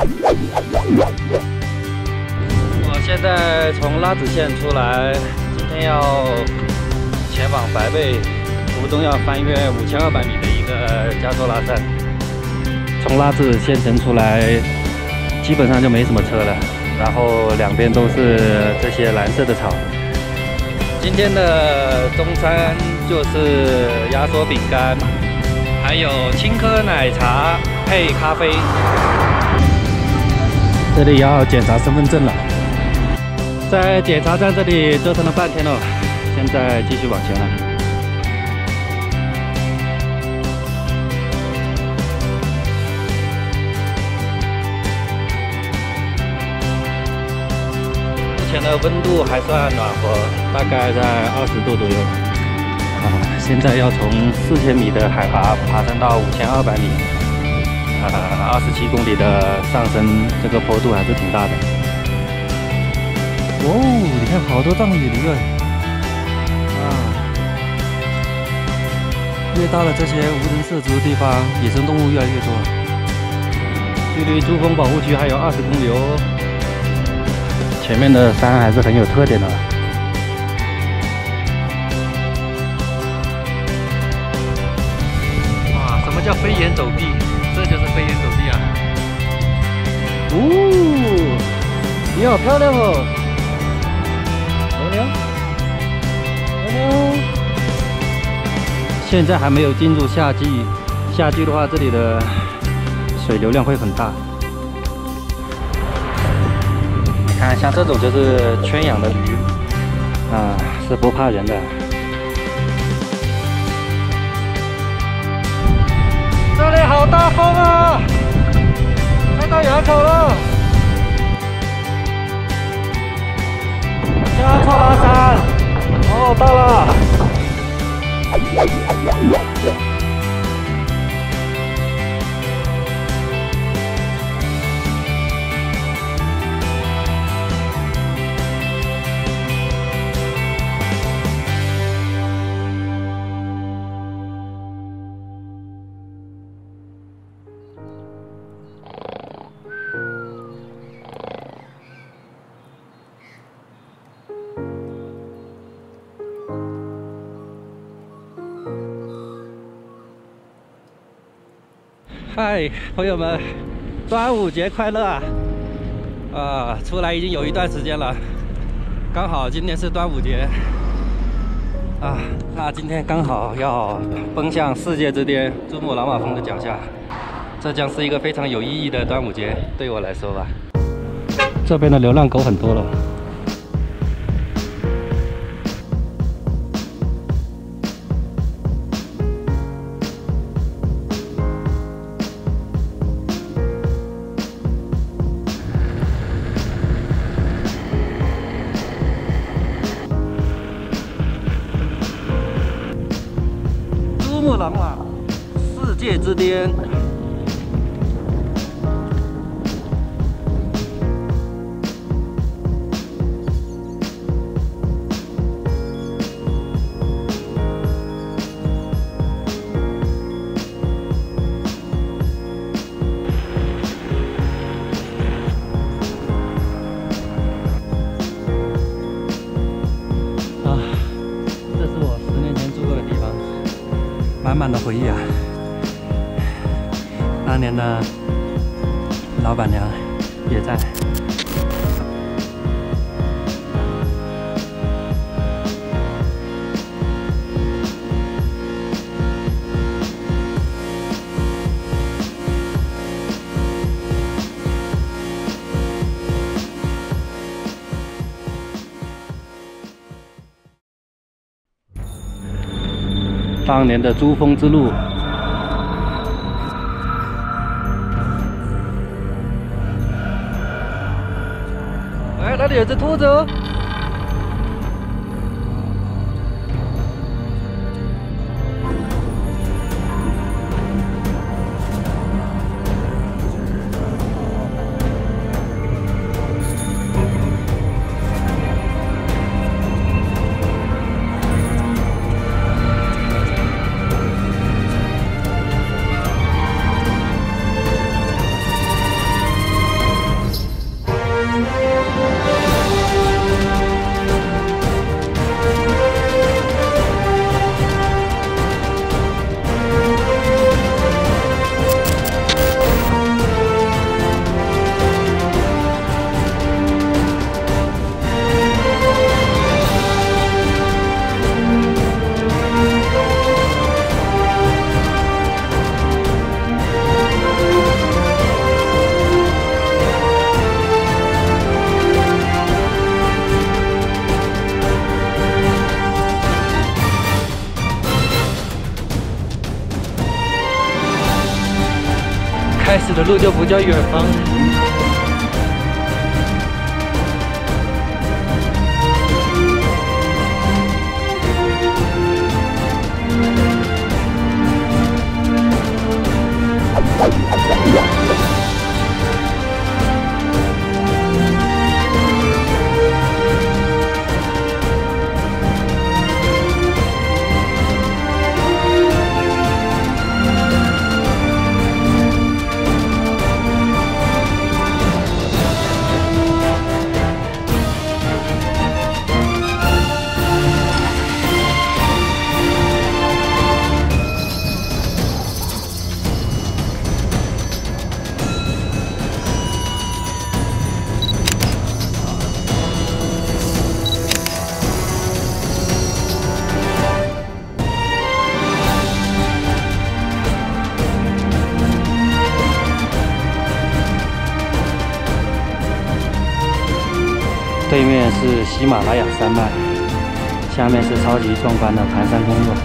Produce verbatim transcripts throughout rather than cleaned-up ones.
我现在从拉子线出来，今天要前往白贝，途中要翻越五千二百米的一个加州拉山。从拉子县城出来，基本上就没什么车了，然后两边都是这些蓝色的草。今天的中餐就是压缩饼干，还有青稞奶茶配咖啡。这里要检查身份证了，在检查站这里折腾了半天了，现在继续往前了。目前的温度还算暖和，大概在二十度左右。啊，现在要从四千米的海拔爬升到五千二百米。 呃，二十七公里的上升，这个坡度还是挺大的。哦，你看好多藏野驴啊！啊，越到了这些无人涉足的地方，野生动物越来越多。距离珠峰保护区还有二十公里哦。前面的山还是很有特点的。哇，什么叫飞檐走壁？ 这就是飞檐走壁啊！哦，你好漂亮哦！牛牛，牛牛。现在还没有进入夏季，夏季的话，这里的水流量会很大。你看，像这种就是圈养的驴啊，是不怕人的。 这里好大风啊！快到垭口了，下错拉山。哦，到了。嗨，朋友们，端午节快乐啊！啊，出来已经有一段时间了，刚好今天是端午节啊。那今天刚好要奔向世界之巅珠穆朗玛峰的脚下，这将是一个非常有意义的端午节，对我来说吧。这边的流浪狗很多了。 珠穆朗玛，世界之巅。啊，这是我十年前住过的地方。 满满的回忆啊！当年的老板娘也在。当年的珠峰之路，哎，那里有只兔子哦。 始的路就不叫远方。对面是喜马拉雅山脉，下面是超级壮观的盘山公路。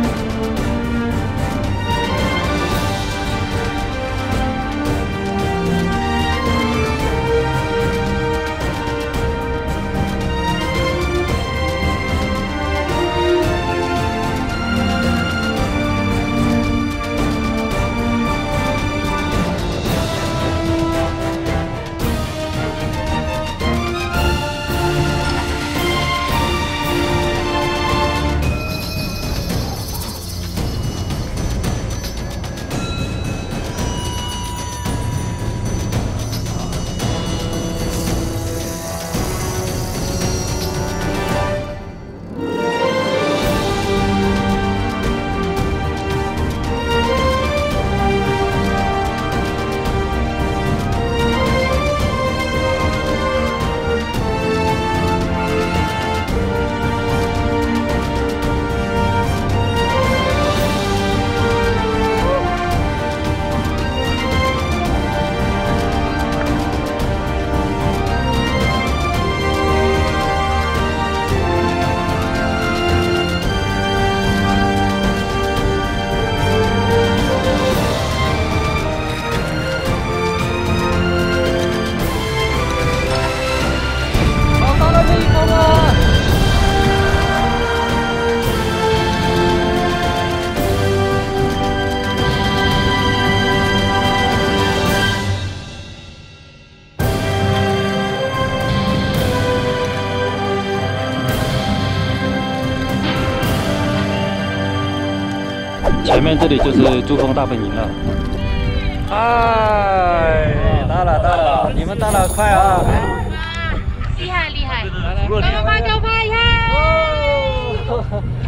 前面这里就是珠峰大本营了。嗨，到了到了，你们到了，快啊！ 厉害厉害，高拍高拍呀！